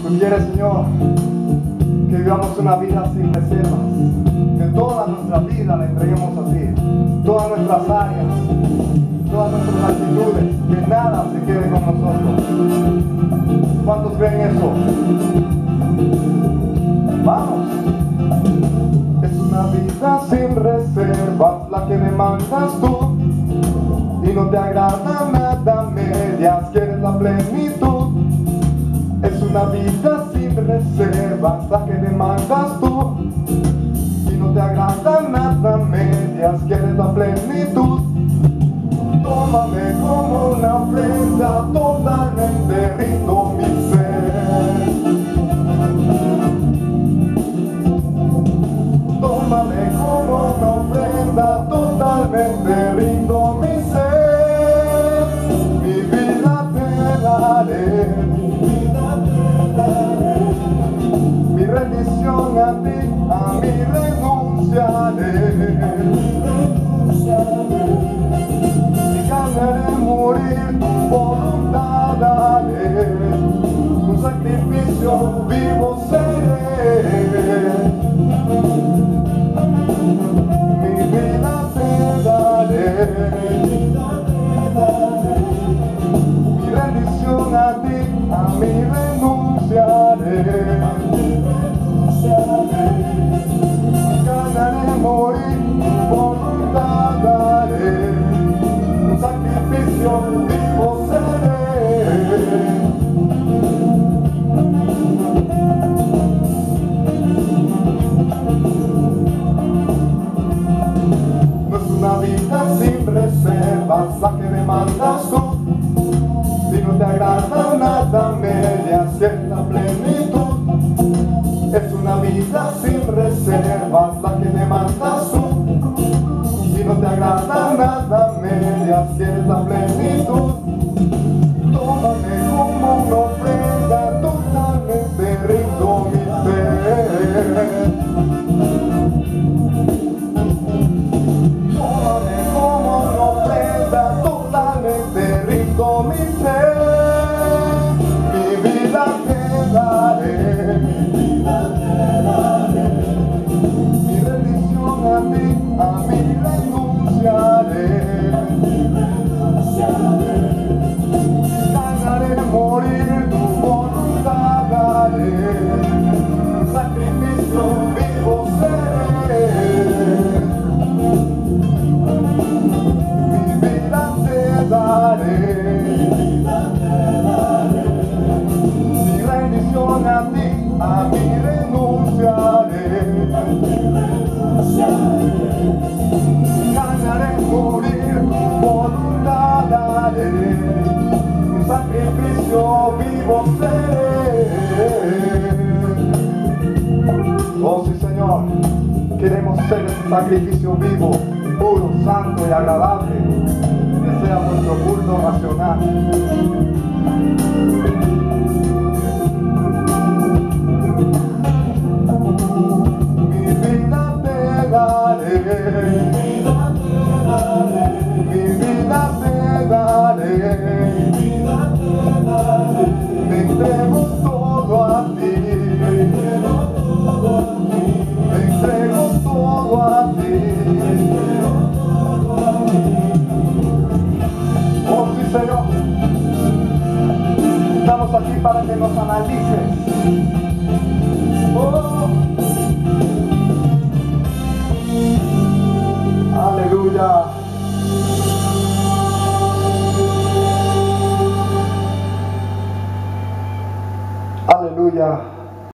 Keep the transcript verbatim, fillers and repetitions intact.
Tú quieres, Señor, que vivamos una vida sin reservas, que toda nuestra vida la entreguemos a ti, todas nuestras áreas, todas nuestras actitudes, que nada se quede con nosotros. ¿Cuántos creen eso? Vamos. Es una vida sin reservas la que demandas tú, y no te agrada nada medias, quieres la plenitud. Es una vida sin reservas la que demandas tú, y no te agrada nada medias, quieres la plenitud. Tómame como una ofrenda, totalmente rindo mi ser. Tómame como una ofrenda, totalmente rindo mi ser. Mi vida te daré, mi rendición a ti, a mí renunciaré. Mi carne de morir, tu voluntad daré. Un sacrificio vivo seré. Mi vida te daré, mi rendición a ti, a mí renunciaré. Ganaré morir, tu voluntad daré. Un sacrificio vivo seré. No es una vida sin reservas la que demandas tú, si no te agrada nada media, cierta plenitud. Es una vida sin reservas la que demandas tú, si no te agrada nada media, cierta plenitud. Tómame como una ofrenda, totalmente rindo mi ser. Tómame como una ofrenda, totalmente rindo mi ser. Mi vida te daré, mi rendición a ti, a mí renunciaré. Ganaré morir, tu voluntad daré. Un sacrificio vivo seré. Mi vida te daré, mi rendición a ti, a mí renunciaré. Ganaré morir, tu voluntad daré. Un sacrificio vivo seré. Oh sí, Señor, queremos ser ese sacrificio vivo, puro, santo y agradable, que sea nuestro culto racional. Mi vida te daré, mi vida te daré, me entrego todo a ti, me entrego todo a ti. Oh sí, Señor, estamos aquí para que nos analices. Oh, aleluya. Aleluya.